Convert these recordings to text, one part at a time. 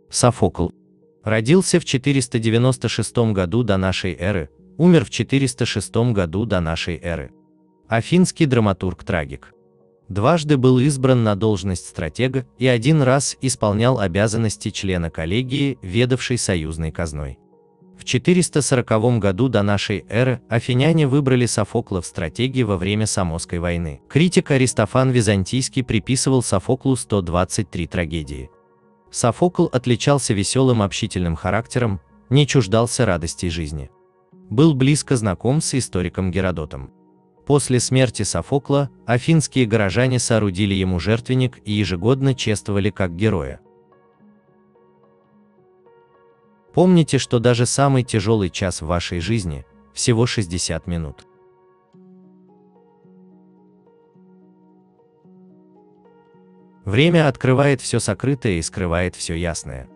Софокл родился в 496 году до нашей эры, умер в 406 году до нашей эры. Афинский драматург-трагик. Дважды был избран на должность стратега и один раз исполнял обязанности члена коллегии, ведавшей союзной казной. В 440 году до нашей эры афиняне выбрали Софокла в стратеги во время Самосской войны. Критик Аристофан Византийский приписывал Софоклу 123 трагедии. Софокл отличался веселым общительным характером, не чуждался радостей жизни. Был близко знаком с историком Геродотом. После смерти Софокла афинские горожане соорудили ему жертвенник и ежегодно чествовали как героя. Помните, что даже самый тяжелый час в вашей жизни – всего 60 минут. Время открывает все сокрытое и скрывает все ясное.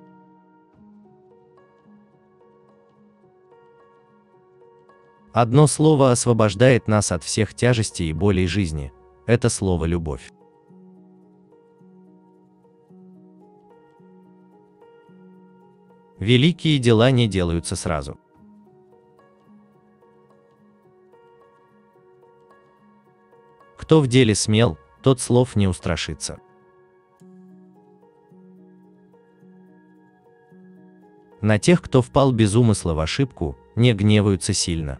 Одно слово освобождает нас от всех тяжестей и болей жизни – это слово «любовь». Великие дела не делаются сразу. Кто в деле смел, тот слов не устрашится. На тех, кто впал без умысла в ошибку, не гневаются сильно.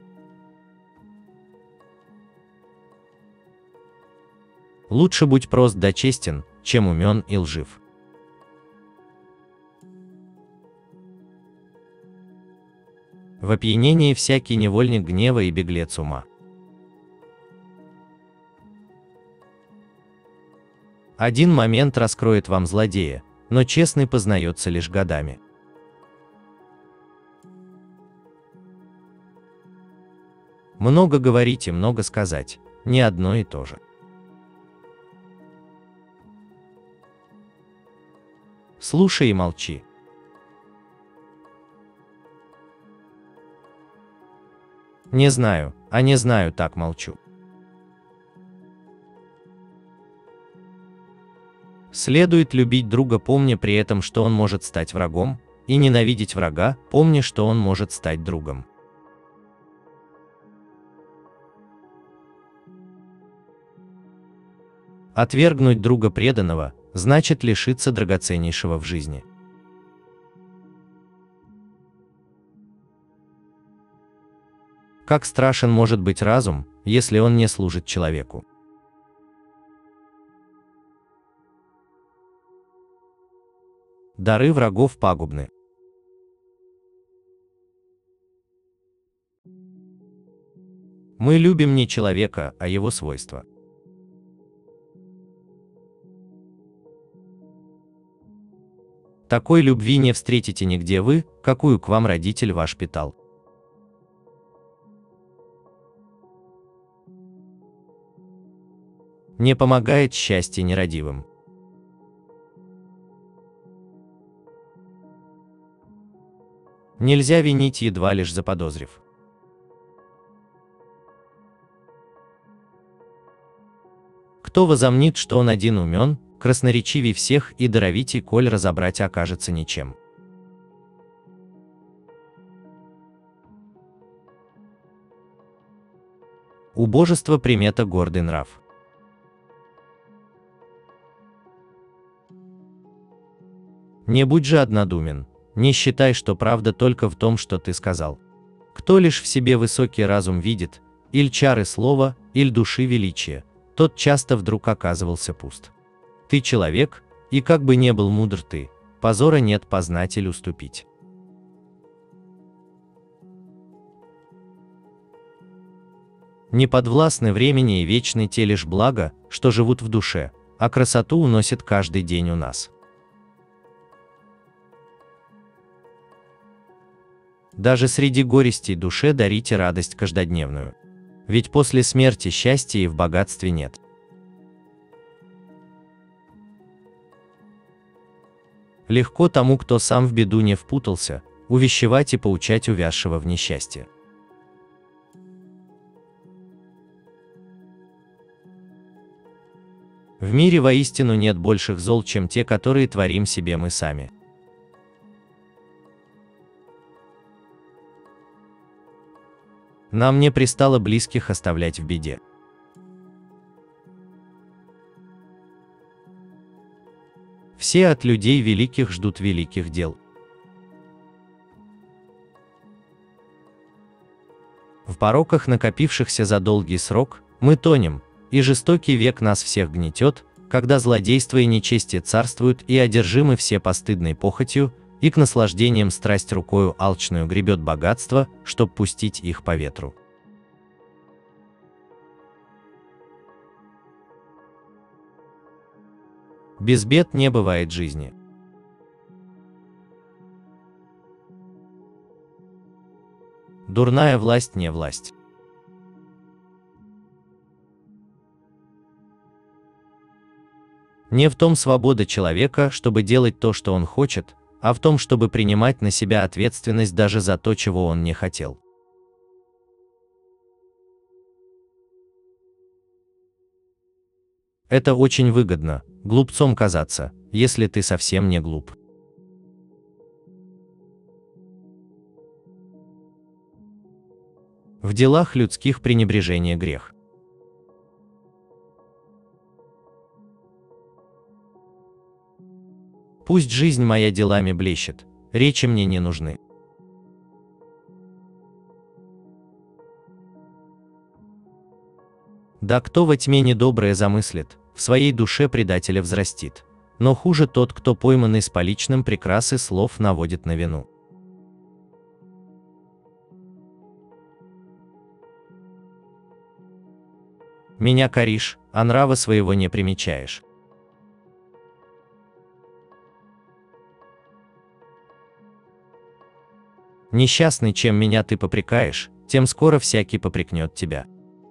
Лучше будь прост да честен, чем умен и лжив. В опьянении всякий невольник гнева и беглец ума. Один момент раскроет вам злодея, но честный познается лишь годами. Много говорить и много сказать – не одно и то же. Слушай и молчи. Не знаю, а не знаю, так молчу. Следует любить друга, помня при этом, что он может стать врагом, и ненавидеть врага, помня, что он может стать другом. Отвергнуть друга преданного – значит лишиться драгоценнейшего в жизни. Как страшен может быть разум, если он не служит человеку? Дары врагов пагубны. Мы любим не человека, а его свойства. Такой любви не встретите нигде вы, какую к вам родитель ваш питал. Не помогает счастье нерадивым. Нельзя винить, едва лишь заподозрив. Кто возомнит, что он один умен, красноречивей всех и даровитей, коль разобрать окажется ничем. Убожество примета гордый нрав. Не будь же однодумен, не считай, что правда только в том, что ты сказал. Кто лишь в себе высокий разум видит, иль чары слова, иль души величия, тот часто вдруг оказывался пуст. Ты человек, и как бы не был мудр ты, позора нет познать или уступить. Не подвластны времени и вечны те лишь блага, что живут в душе, а красоту уносит каждый день у нас. Даже среди горестей душе дарите радость каждодневную. Ведь после смерти счастья и в богатстве нет. Легко тому, кто сам в беду не впутался, увещевать и поучать увязшего в несчастье. В мире воистину нет больших зол, чем те, которые творим себе мы сами. Нам не пристало близких оставлять в беде. Все от людей великих ждут великих дел. В пороках, накопившихся за долгий срок, мы тонем, и жестокий век нас всех гнетет, когда злодейство и нечестие царствуют, и одержимы все постыдной похотью, и к наслаждениям страсть рукою алчную гребет богатство, чтоб пустить их по ветру. Без бед не бывает жизни. Дурная власть не власть. Не в том свобода человека, чтобы делать то, что он хочет, а в том, чтобы принимать на себя ответственность даже за то, чего он не хотел. Это очень выгодно, глупцом казаться, если ты совсем не глуп. В делах людских пренебрежение грех. Пусть жизнь моя делами блещет, речи мне не нужны. Да кто во тьме недоброе замыслит, в своей душе предателя взрастит, но хуже тот, кто пойманный с поличным прикрасы слов наводит на вину. Меня коришь, а нрава своего не примечаешь. Несчастный, чем меня ты попрекаешь, тем скоро всякий попрекнет тебя.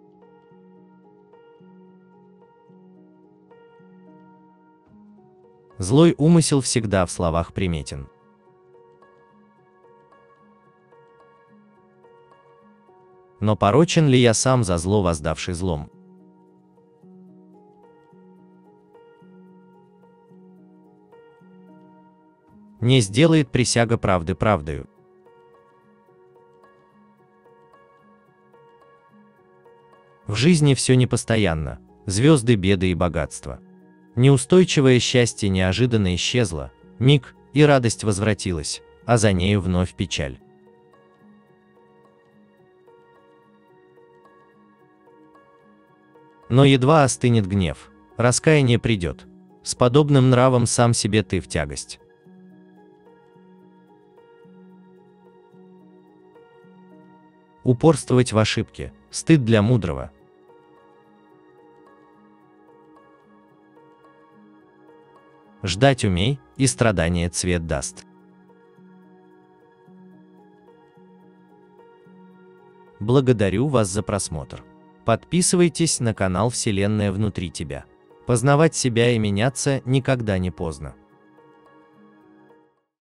Злой умысел всегда в словах приметен. Но порочен ли я сам за зло, воздавший злом? Не сделает присяга правды правдою. В жизни все непостоянно, звезды, беды и богатства. Неустойчивое счастье неожиданно исчезло, миг, и радость возвратилась, а за нею вновь печаль. Но едва остынет гнев, раскаяние придет. С подобным нравом сам себе ты в тягость. Упорствовать в ошибке – стыд для мудрого. Ждать умей, и страдание цвет даст. Благодарю вас за просмотр. Подписывайтесь на канал Вселенная внутри тебя. Познавать себя и меняться никогда не поздно.